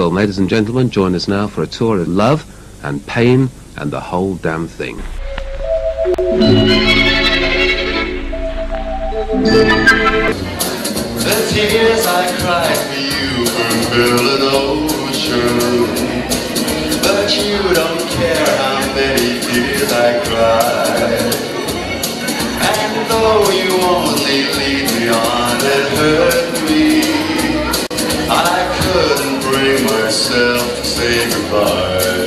Well, ladies and gentlemen, join us now for a tour of love and pain and the whole damn thing. The tears I cried for you fulfill an ocean, but you don't care how many tears I cried. And though you only lead me on and hurt me, I couldn't bring myself to say goodbye.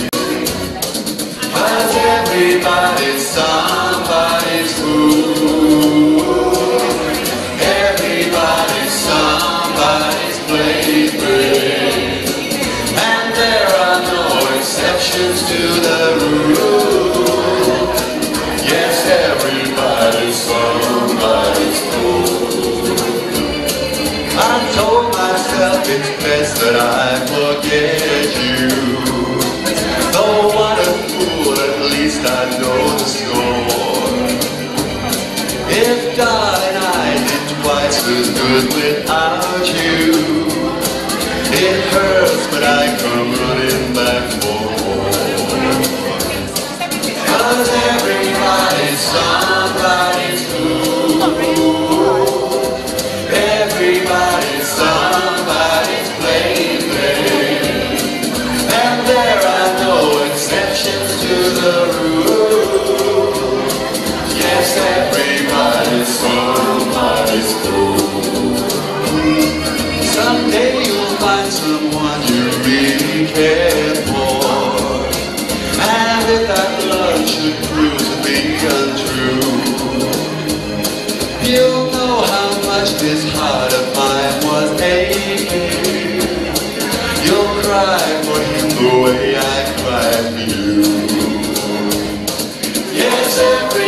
'Cause everybody's somebody's fool, everybody's somebody's plaything, and there are no exceptions to the rule. Yes, everybody's somebody's fool. I've told myself it's best that I forget you. Though what a fool, at least I know the score. If darling I did twice as good without you, it hurts but I come running back for more. 'Cause everybody's somebody's fool, everybody's somebody's plaything, and there are no exceptions to the rule. Yes, everybody's somebody's fool. Someday you'll find someone you really care for, and if that love should prove to be untrue, you'll know how much this heart of mine was aching. You'll cry for him the way I cried for you. Yes, every